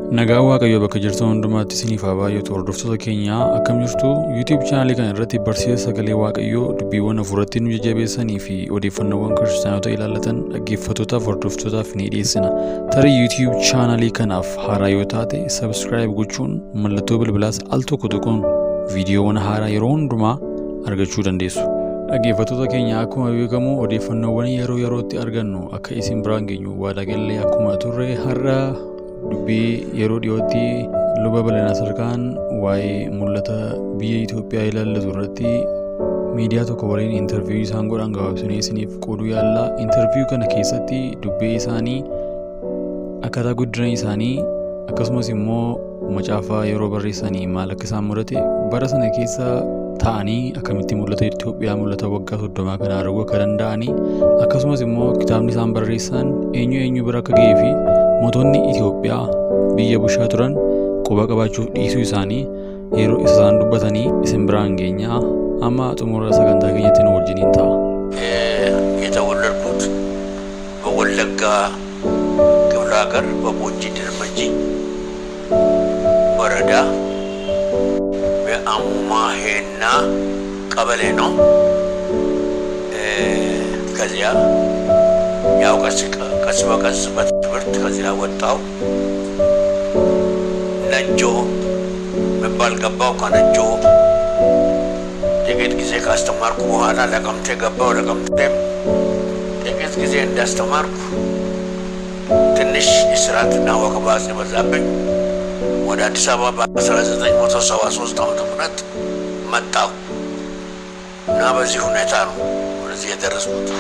Nagaa waaqayyo bakka jirtu hundumaatti isiniif haa baay'atu hordoftoota keenya akkam jirtu YouTube channel kana irratti barsiisa sagalee waaqayyo dubbiiwwan hafuuratti nu jajjabeessanii fi odeeffannoowwan kiristaanota ilaalatan dhaggeeffattootaaf hordoftootaaf ni dhiyeessina. Tarii YouTube channel kanaaf haaraa yoo taate subscribe gochuun mallattoo bilbilaas al tokko tokkoon viidiyoowwan haaraa yeroo hundumaa argachuu dandeessu. Dhaggeeffattoota keenya akkuma beekamu odeeffannoowwan yeroo yerootti argannu akka isin biraan geenyu waadaa gallee akkuma turre har'a dubbii yeroo dhiyootti luba bal'ina sarkaan waa'ee mul'ata biyya Itoophiyaa ilaallatu irratti miidiyaa tokko waliin interview isaan godhan gabaabsinee isiniif qooduu yaalla. Interview kana keessatti dubbii isaanii akkaataa guddina isaanii akkasumas immoo macaafaa yeroo barreessanii maal akka isaan mudate bara sana keessa ta'anii akkamitti mul'ata Itoophiyaa mul'ata waggaa 30 kana arguu akka danda'anii akkasumas immoo kitaabni isaan barreessan eenyu bira akka ga'ee fi mootonni Itoophiyaa biyya bushaa turan quba qabaachuu dhiisuu isaanii yeroo isaan dubbatanii isin biraan geenya amma xumura sagantaa keenyatti nu wajjiniin ta'a. የተወለድኩት በወለጋ ክፍለ ሀገር በቦጂ ድርመጂ ወረዳ በአሙማሄና ቀበሌ ነው። ከዚያ ያው ቀስ በቀስ በትምህርት ከዚያ ወጣው ነጆ መባል ገባው። ከነጆ ጥቂት ጊዜ ካስተማርኩ በኋላ ለቀምቴ ገባው። ለቀምቴም ጥቂት ጊዜ እንዳስተማርኩ ትንሽ እስራትና ወከባ ሲበዛብኝ ወደ አዲስ አበባ በ1973 ዓመተ ምህረት መጣሁ እና በዚህ ሁኔታ ነው ወደዚህ የደረስኩት።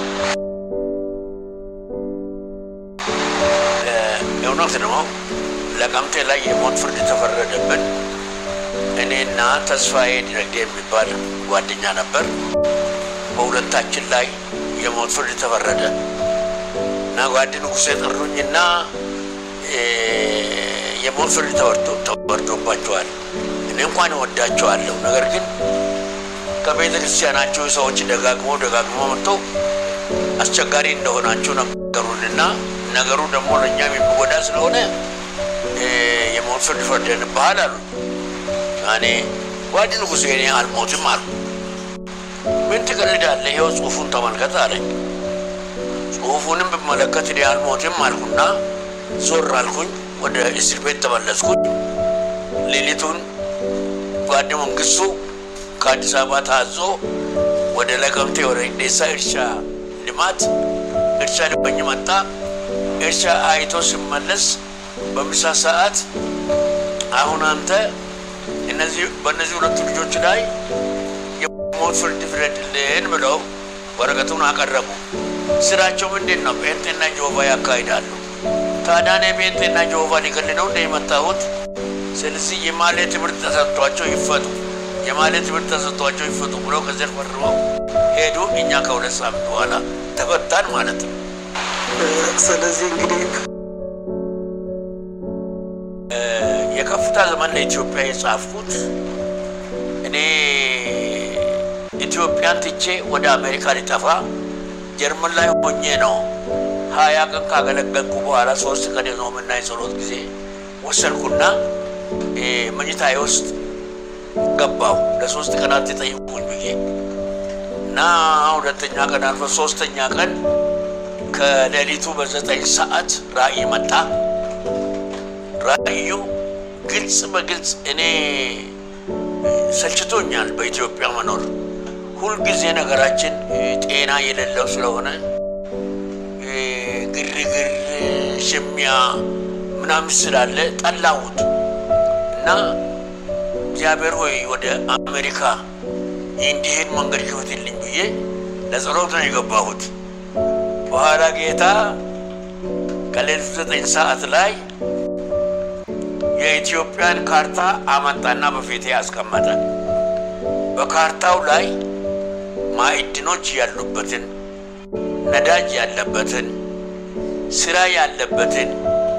የእውነት ነው ለቀምቴ ላይ የሞት ፍርድ ተፈረደብን። እኔና ተስፋዬ ድረግ የሚባል ጓደኛ ነበር። በሁለታችን ላይ የሞት ፍርድ ተፈረደ እና ጓደኛዬ ንጉሴ ጠሩኝና የሞት ፍርድ ተወርዶባቸዋል። እኔ እንኳን ወዳቸዋለሁ፣ ነገር ግን ከቤተ ክርስቲያናቸው ሰዎች ደጋግሞ መጥተው አስቸጋሪ እንደሆናቸው ነገሩንና ነገሩ ደግሞ ለኛም የሚጎዳ ስለሆነ የሞት ፍርድ ፈርደንብሃል አሉ። እኔ ጓደኛዬ ንጉሴ እኔ አልሞትም አልኩ። ምን ትቀልዳለህ? ይኸው ጽሑፉን ተመልከት አለኝ። ጽሑፉንም ብመለከት እኔ አልሞትም አልኩና ዞር አልኩኝ። ወደ እስር ቤት ተመለስኩኝ። ሌሊቱን ጓደኛዬ መንግስቱ ከአዲስ አበባ ታዞ ወደ ለቀምቴ ወደ ዴሳ እርሻ ልማት እርሻ ልበኝ መጣ። እርሻ አይቶ ሲመለስ በምሳ ሰዓት አሁን አንተ በእነዚህ ሁለቱ ልጆች ላይ የሞት ፍርድ ፍረድልን ብለው ወረቀቱን አቀረቡ። ስራቸው ምንድን ነው? ጴንጤና ጆቫ ያካሂዳሉ። ታዲያ እኔ ጴንጤና ጆቫ ሊገል ነው እንደመጣሁት። ስለዚህ የማለት ትምህርት ተሰጥቷቸው ይፈቱ ብለው ከዘር ፈርመው ሄዱ። እኛ ከሁለት ሳምንት በኋላ ተፈታን ማለት ነው። ስለዚህ እንግዲህ የከፍታ ዘመን ለኢትዮጵያ የጻፍኩት እኔ ኢትዮጵያን ትቼ ወደ አሜሪካ ሊጠፋ ጀርመን ላይ ሆኜ ነው 20 ቀን ካገለገልኩ በኋላ 3 ቀን የጾምና የጸሎት ጊዜ ወሰንኩና መኝታዬ ውስጥ ገባሁ። ለ3 ቀናት ተጠይቁኝ ብዬ እና ሁለተኛ ቀን አልፎ ሶስተኛ ቀን ከሌሊቱ በ9 ሰዓት ራእይ መጣ። ራእዩ ግልጽ እኔ ሰልችቶኛል በኢትዮጵያ መኖር። ሁሉ ጊዜ ነገራችን ጤና የሌለው ስለሆነ ግርግር ሽሚያ ምናምን ስላለ ጠላሁት እና እግዚአብሔር ሆይ ወደ አሜሪካ እንዲሄድ መንገድ ክፈትልኝ ብዬ ለጸሎት ነው የገባሁት። በኋላ ጌታ ከሌሊቱ 9 ሰዓት ላይ የኢትዮጵያን ካርታ አመጣና በፊቴ አስቀመጠ። በካርታው ላይ ማዕድኖች ያሉበትን፣ ነዳጅ ያለበትን፣ ስራ ያለበትን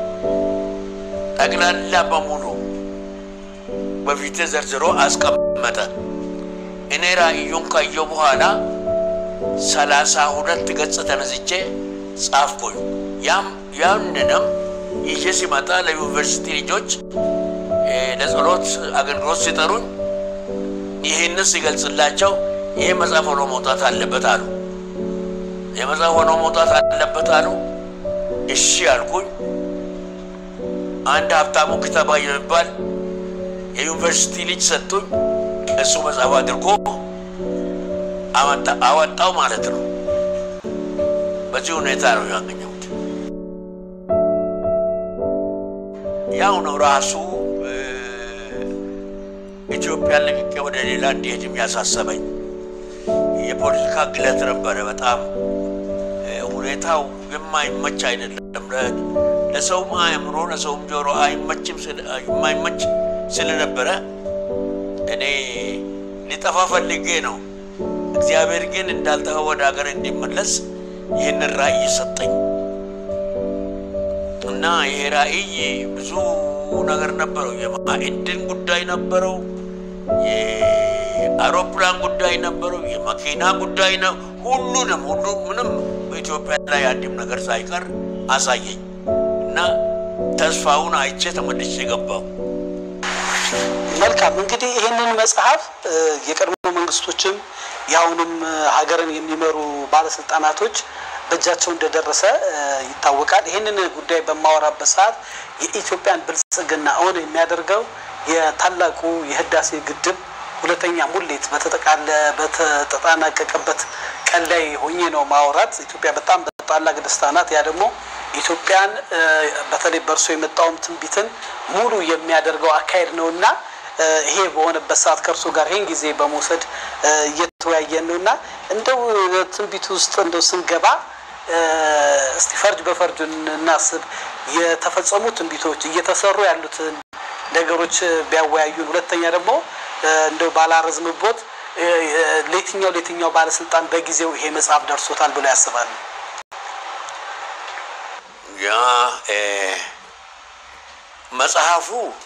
ጠቅላላ በሙሉ በፊቴ ዘርዝሮ አስቀመጠ። እኔ ራእዩን ካየሁ በኋላ 32 ገጽ ተነስቼ ጻፍኩኝ። ያንንም ይዤ ሲመጣ ለዩኒቨርሲቲ ልጆች ለጸሎት አገልግሎት ሲጠሩኝ ይሄንን ሲገልጽላቸው ይሄ መጽሐፍ ሆኖ መውጣት አለበት አሉ። የመጽሐፍ ሆኖ መውጣት አለበት አሉ። እሺ አልኩኝ። አንድ ሀብታሙ ከተማ የሚባል የዩኒቨርሲቲ ልጅ ሰጡኝ። እሱ መጽሐፍ አድርጎ አወጣው ማለት ነው። በዚህ ሁኔታ ነው ያገኘሁት። ያው ነው ራሱ ኢትዮጵያ ለቅቄ ወደ ሌላ እንዲሄድ የሚያሳሰበኝ የፖለቲካ ግለት ነበረ። በጣም ሁኔታው የማይመች አይደለም። ለሰውም አእምሮ ለሰውም ጆሮ የማይመች ስለነበረ እኔ ሊጠፋ ፈልጌ ነው። እግዚአብሔር ግን እንዳልጠፋ ወደ ሀገር እንዲመለስ ይህን ራእይ ሰጠኝ እና ይሄ ራእይ ብዙ ነገር ነበረው። የማዕድን ጉዳይ ነበረው፣ የአውሮፕላን ጉዳይ ነበረው፣ የመኪና ጉዳይ ነው። ምንም በኢትዮጵያ ላይ አንድም ነገር ሳይቀር አሳየኝ እና ተስፋውን አይቼ ተመልሼ ገባሁ። መልካም እንግዲህ ይሄንን መጽሐፍ የቀድሞ መንግስቶችም ያውንም ሀገርን የሚመሩ ባለስልጣናቶች በእጃቸው እንደደረሰ ይታወቃል። ይሄንን ጉዳይ በማወራበት ሰዓት የኢትዮጵያን ብልጽግና አሁን የሚያደርገው የታላቁ የህዳሴ ግድብ ሁለተኛ ሙሌት በተጠናቀቀበት ቀን ላይ ሆኜ ነው ማውራት። ኢትዮጵያ በጣም በታላቅ ደስታ ናት። ያ ደግሞ ኢትዮጵያን በተለይ በርሶ የመጣው ትንቢትን ሙሉ የሚያደርገው አካሄድ ነውና ይሄ በሆነበት ሰዓት ከርሶ ጋር ይሄን ጊዜ በመውሰድ እየተወያየን ነውና እንደው ትንቢቱ ውስጥ እንደው ስንገባ እስቲ ፈርጅ በፈርጅ እናስብ። የተፈጸሙ ትንቢቶች እየተሰሩ ያሉት ነገሮች ቢያወያዩን። ሁለተኛ ደግሞ እንደው ባላረዝምቦት ለየትኛው ባለስልጣን በጊዜው ይሄ መጽሐፍ ደርሶታል ብለው ያስባሉ? ያ መጽሐፉ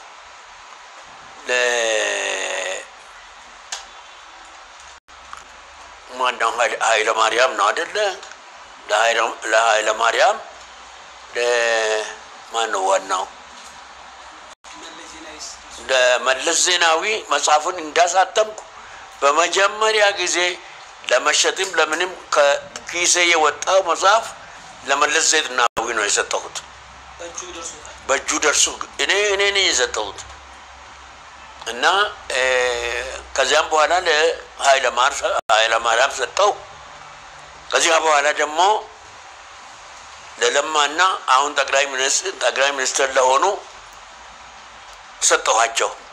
ማንዳው ኃይለ ማርያም ነው አይደለ? ለኃይለ ማርያም ለማን ዋናው ለመለስ ዜናዊ መጽሐፉን እንዳሳተምኩ በመጀመሪያ ጊዜ ለመሸጥም ለምንም ከኪሴ የወጣው መጽሐፍ ለመለስ ዜናዊ ነው የሰጠሁት። በእጁ ደርሶ እኔ ነኝ የሰጠሁት እና ከዚያም በኋላ ለኃይለ ማርያም ሰጠው። ከዚያ በኋላ ደግሞ ለለማና አሁን ጠቅላይ ሚኒስትር ለሆኑ ሰጠኋቸው።